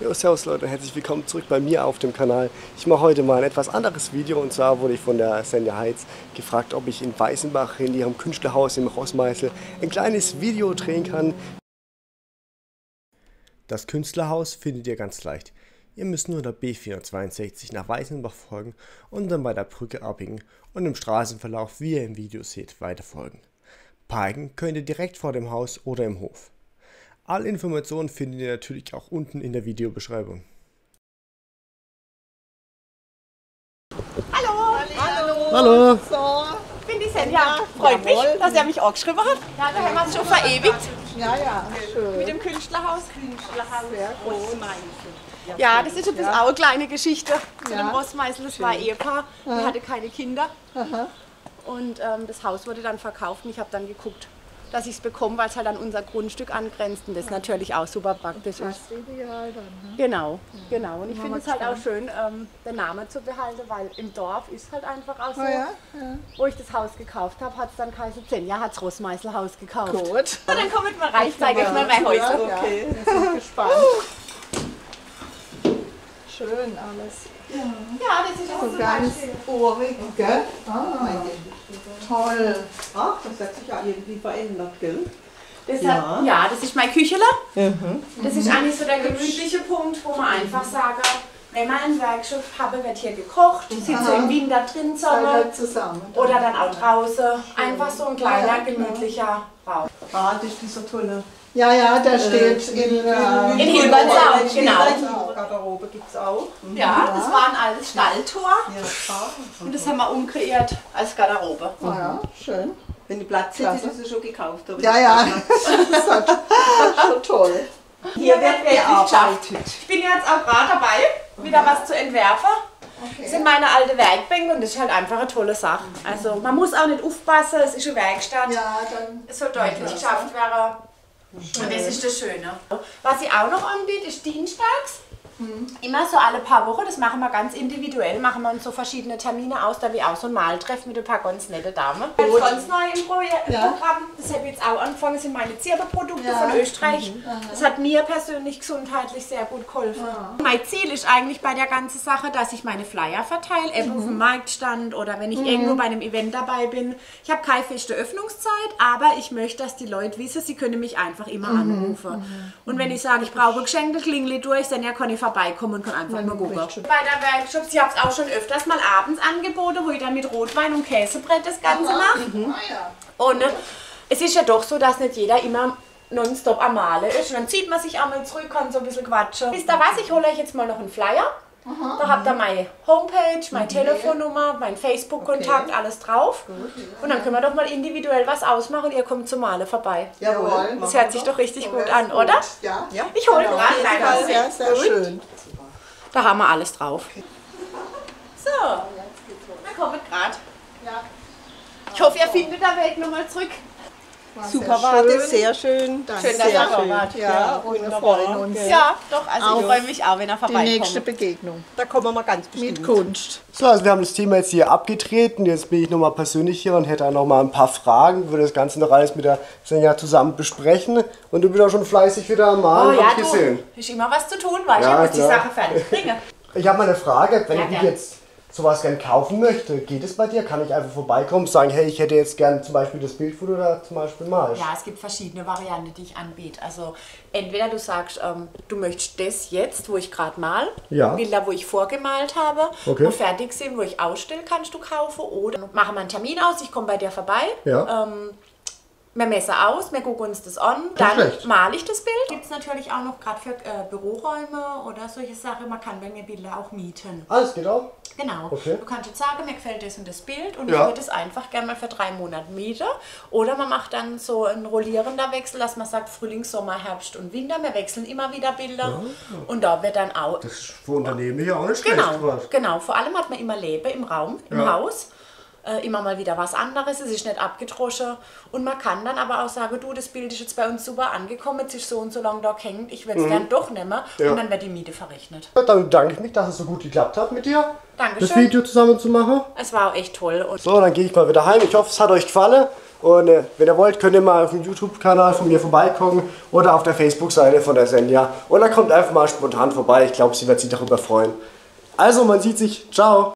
Jo, servus Leute, herzlich willkommen zurück bei mir auf dem Kanal. Ich mache heute mal ein etwas anderes Video, und zwar wurde ich von der Senja Heiz gefragt, ob ich in Weißenbach in ihrem Künstlerhaus im Rossmeißel ein kleines Video drehen kann. Das Künstlerhaus findet ihr ganz leicht. Ihr müsst nur der B462 nach Weißenbach folgen und dann bei der Brücke abbiegen und im Straßenverlauf, wie ihr im Video seht, weiter folgen. Parken könnt ihr direkt vor dem Haus oder im Hof. Alle Informationen findet ihr natürlich auch unten in der Videobeschreibung. Hallo! Hallo! Hallo! So. Ich bin die Senja. Freut mich, dass er mich angeschrieben hat. Ja, da haben wir es schon verewigt. Ja, schön. Mit dem Künstlerhaus. Sehr groß. Ja, das ist ein bisschen auch eine kleine Geschichte zu Ja. dem Rossmeißel. Das war ein Ehepaar, der hatte keine Kinder. Aha. Und das Haus wurde dann verkauft und ich habe dann geguckt, dass ich es bekomme, weil es halt an unser Grundstück angrenzt und das natürlich auch super praktisch ist. Das ist ideal dann, ne? Genau. Und ich Bin finde mal es halt auch gespannt. schön, den Namen zu behalten, weil im Dorf ist halt einfach auch so. Oh ja? Wo ich das Haus gekauft habe, hat es dann geheißen, Senja hat das Rossmeißel-Haus gekauft. Gut. Und dann kommt mal rein, ich zeige euch mal mein Häuschen. Okay, wir sind gespannt. Schön alles. Ja, das ist auch So ganz urig, gell? Toll. Ach, das hat sich ja irgendwie verändert, gell? Das ist mein Küchele. Das ist eigentlich so der gemütliche Punkt, wo man einfach sagt, wenn man ein Werkstoff habe, wird hier gekocht, sitzt so im Winter drin Seid zusammen. oder dann auch draußen. Einfach so ein kleiner, gemütlicher Raum. Ah, das ist so tolle. Ja, der steht in Hilbertsau, genau. Garderobe gibt es auch. Ja, das war ein altes Stalltor Ja, und das haben wir umkreiert als Garderobe. Oh ja, schön. wenn die Platz sind, Klasse. ist es schon gekauft. Aber Ja. Das ist schon toll. Hier wird wirklich geschafft. Ich bin jetzt auch gerade dabei, wieder was zu entwerfen. Das sind meine alte Werkbänke und das ist halt einfach eine tolle Sache. Also man muss auch nicht aufpassen, es ist eine Werkstatt. Ja, dann. Es soll deutlich geschafft werden. Und das ist das Schöne. Was ich auch noch anbiete, ist dienstags. Immer so alle paar Wochen, das machen wir ganz individuell, machen wir uns so verschiedene Termine aus, da wie auch so ein Maltreff mit ein paar ganz nette Damen. Ganz neu im Programm, das habe ich jetzt auch angefangen, sind meine Zirbenprodukte von Österreich. Das hat mir persönlich gesundheitlich sehr gut geholfen. Mein Ziel ist eigentlich bei der ganzen Sache, dass ich meine Flyer verteile, eben auf dem Marktstand oder wenn ich irgendwo bei einem Event dabei bin. Ich habe keine feste Öffnungszeit, aber ich möchte, dass die Leute wissen, sie können mich einfach immer anrufen. Und wenn ich sage, ich brauche Geschenke, klingel durch, dann kann ich vorbeikommen und kann einfach mal gucken. Bei der Workshop, ich habe es auch schon öfters mal abends angeboten, wo ich dann mit Rotwein und Käsebrett das Ganze mache. Und es ist ja doch so, dass nicht jeder immer nonstop am Malen ist. Und dann zieht man sich einmal zurück, kann so ein bisschen quatschen. Wisst ihr was, ich hole euch jetzt mal noch einen Flyer. Da habt ihr meine Homepage, meine Telefonnummer, mein Facebook-Kontakt, alles drauf. Und dann können wir doch mal individuell was ausmachen und ihr kommt zum Malen vorbei. Jawohl. Das hört sich doch richtig gut an, oder? Ja. Ich hole gerade Sehr, sehr schön. Da haben wir alles drauf. So, wir kommen gerade. Ich hoffe, ihr findet den Weg nochmal zurück. Super war das, sehr schön. Schön, dass ihr da wart. Ja, und wir freuen uns. Ja, doch, also ich freue mich auch, wenn er Die nächste vorbeikommt. Begegnung Da kommen wir ganz bestimmt. mit Kunst. So, also wir haben das Thema jetzt hier abgetreten. Jetzt bin ich nochmal persönlich hier und hätte auch noch mal ein paar Fragen. Würde das Ganze noch alles mit der Senja zusammen besprechen. Und du bist auch schon fleißig wieder am Malen, Oh ja, hab ich gesehen. ist immer was zu tun, weil Ja, ich muss die klar. Sache fertig bringen. Ich habe mal eine Frage, wenn Ja, ich gern. jetzt sowas gern kaufen möchte, geht es bei dir? Kann ich einfach vorbeikommen und sagen, hey, ich hätte jetzt gern zum Beispiel das Bildfoto oder zum Beispiel mal? Ja, es gibt verschiedene Varianten, die ich anbiete. Also entweder du sagst, du möchtest das jetzt, wo ich gerade mal, Ja. Bilder, wo ich vorgemalt habe, Okay. wo fertig sind, wo ich ausstelle, kannst du kaufen. Oder machen wir einen Termin aus, ich komme bei dir vorbei. Ja. Wir messen aus, wir gucken uns das an, Nicht dann schlecht. male ich das Bild. Gibt es natürlich auch noch gerade für Büroräume oder solche Sachen, man kann bei mir Bilder auch mieten. Alles geht auch? Genau. Okay. Du kannst jetzt sagen, mir gefällt das und das Bild und Ja. ich würde es einfach gerne mal für 3 Monate mieten. Oder man macht dann so ein rollierender Wechsel, dass man sagt Frühling, Sommer, Herbst und Winter. Wir wechseln immer wieder Bilder und da wird dann auch... Das ist für Unternehmen hier auch nicht schlecht. Genau. Vor allem hat man immer Leben im Raum, im Ja. Haus. Immer mal wieder was anderes, es ist nicht abgedroschen. Und man kann dann aber auch sagen, du, das Bild ist jetzt bei uns super angekommen, jetzt ist so und so lange da hängt, ich würde es gern doch nehmen. Ja. Und dann wird die Miete verrechnet. Dann bedanke ich mich, dass es so gut geklappt hat mit dir. Dankeschön. Das Video zusammen zu machen. Es war auch echt toll. Und So, dann gehe ich mal wieder heim. Ich hoffe, es hat euch gefallen. Und wenn ihr wollt, könnt ihr mal auf dem YouTube-Kanal von mir vorbeikommen oder auf der Facebook-Seite von der Senja. Oder kommt einfach mal spontan vorbei. Ich glaube, sie wird sich darüber freuen. Also, man sieht sich. Ciao.